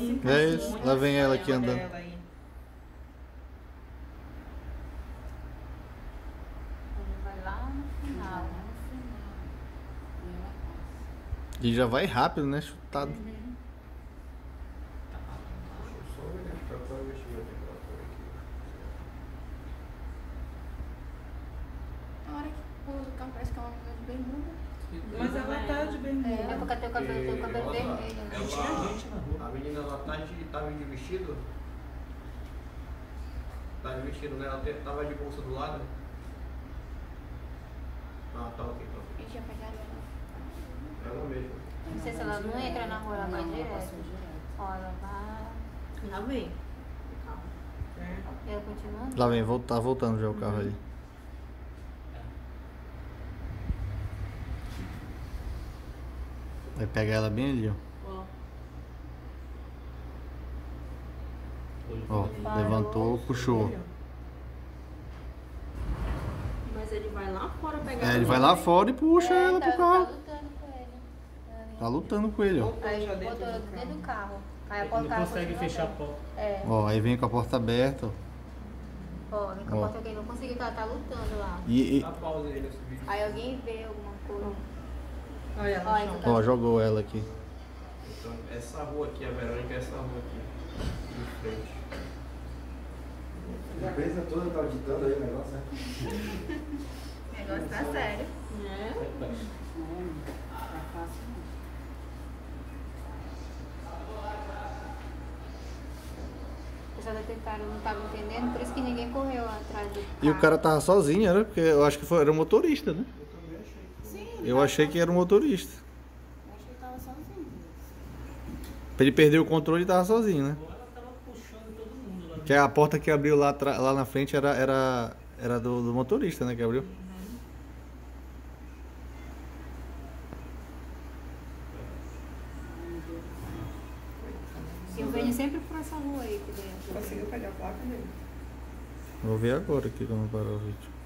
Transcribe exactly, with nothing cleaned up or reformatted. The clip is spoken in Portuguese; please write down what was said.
sim. É isso, lá vem ela aqui andando. Ela aí. Vai lá no final. E já vai rápido, né? Chutado. Uhum. Só verificar para investir a temperatura aqui. Na hora que pousa o carro parece que é uma coisa de bermuda. Mas ela tá de É, bermuda. porque tem o cabelo, tem o cabelo Porque, vermelho. nossa, Né? ela- Tinha gente na rua. A menina lá tá de, tava de vestido. Tava de vestido, né? Ela te- tava de bolsa do lado. Ah, tá ok, tá A ok. gente ia pegar ela. Ela mesma. Não sei se ela não entra na rua, ela vai Não, ela direto. passou direto. Ó, ela vai. Lá vem. É. Ela continua. Lá vem, vol- tá voltando já o carro ali. Vai pegar ela bem ali, ó. Ó, levantou, puxou. Mas ele vai lá fora pegar É, ele ela, vai lá né? fora e puxa É, ela tá, pro carro. tá lutando com ele. Ela vem. Tá lutando com ele, ó. Aí Já dentro botou do ela carro. dentro do carro. Aí a Ele porta não carro consegue continua fechar a aberta. porta. É. Ó, aí vem com a porta aberta, ó. Ó, vem com a Ó. porta que ele não conseguiu, que ela tá lutando lá. E, e- Dá pausa aí nesse vídeo. Aí alguém vê alguma coisa. Olha ela Ó, no aí chão. tu tá- ó, jogou ela aqui. Então, essa rua aqui, a Verônica, é essa rua aqui. De frente. A empresa toda tá auditando aí o negócio, né? O negócio tá sério. É. Não, tá fácil não. O pessoal da Tentaram não tava entendendo, por isso que ninguém correu atrás do carro. E o cara tava sozinho, né? Porque eu acho que foi, era o motorista, né? Sim, Eu achei que era o motorista. eu achei que tava sozinho. Pra ele perder o controle, ele tava sozinho, né? Agora ela tava puxando todo mundo lá. Que a porta que abriu lá, atra- lá na frente era, era, era do, do motorista, né? Que abriu. Eu venho sempre por essa rua aí, que dentro. Conseguiu pegar a placa dele. Vou ver agora aqui como parou o vídeo.